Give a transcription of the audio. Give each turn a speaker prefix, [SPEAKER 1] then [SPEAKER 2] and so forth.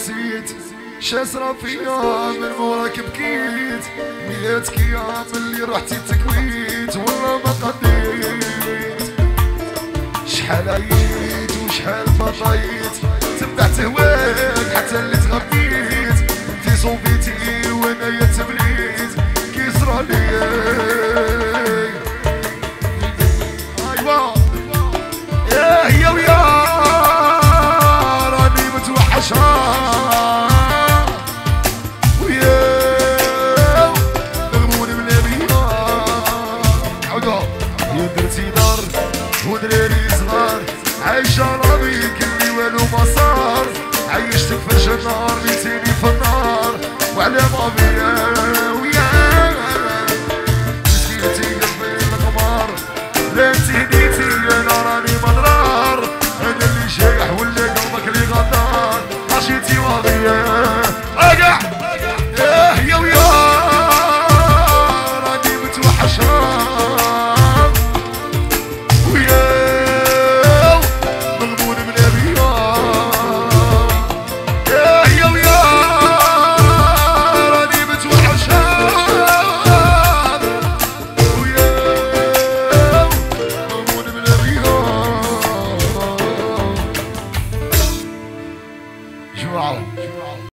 [SPEAKER 1] نسيت شاسرة فيا من موراك بكيت 100 ايام اللي رحتي تكويت والله ما قضيت شحال عييت وشحال بطيت تبعت هواك حتى اللي تغبيت انتي صوبيتي وانايا تبليت كيصرى ليا ايوا يا هي ويا راني متوحشة ويا مغمون بلا بيا عودها يا درتي دار ودراري صغار عايشة رابيك اللي والو ما صار عيشتك في الجنة رميتيني في النار وعلى ما بيا ويا نسيتي قلبي القمر لا انتي هديتي انا راني مضرار انا اللي شايح ولا قلبك اللي غدار عشيتي واضية اقع يا ويا راني متوحشة Wow.